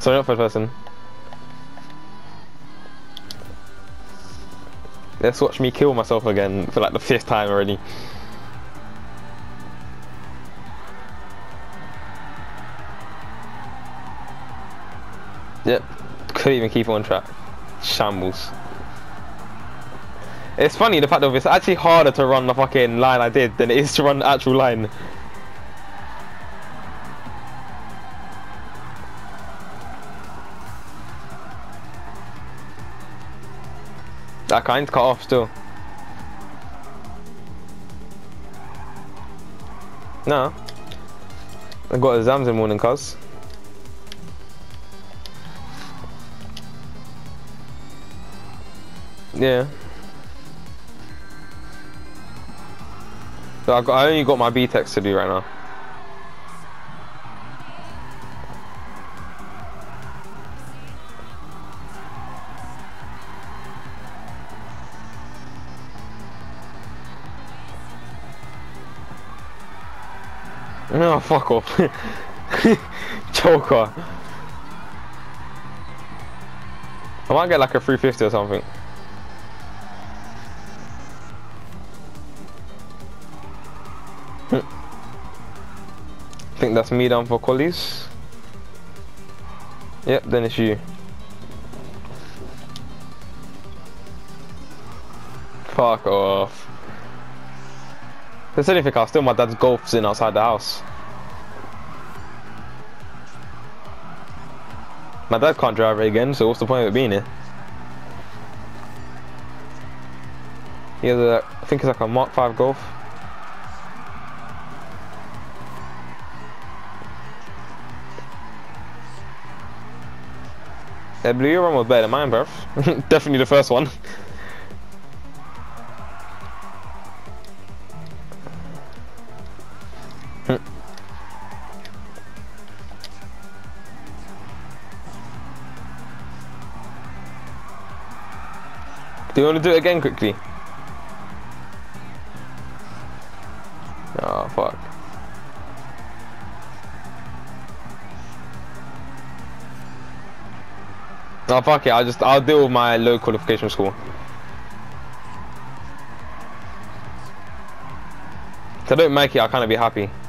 Sorry, not first person. Let's watch me kill myself again for like the 5th time already. Yep, couldn't even keep on track. Shambles. It's funny the fact that it's actually harder to run the fucking line I did than it is to run the actual line. That kind's cut off still. No. I got exams in the morning, cuz. Yeah. So I only got my B-Tex to do right now. No, fuck off. Joker. I might get like a 350 or something. I think that's me down for qualies. Yep, then it's you. Fuck off. If there's anything, I'll steal my dad's golfs in outside the house. My dad can't drive it again, so what's the point of it being here? He has a, I think it's like a Mark 5 Golf. Yeah, Blue, your run was better than mine, bruv. Definitely the first one. Do you want to do it again quickly? Oh fuck. Oh fuck it, I'll deal with my low qualification score. If I don't make it, I'll kind of be happy.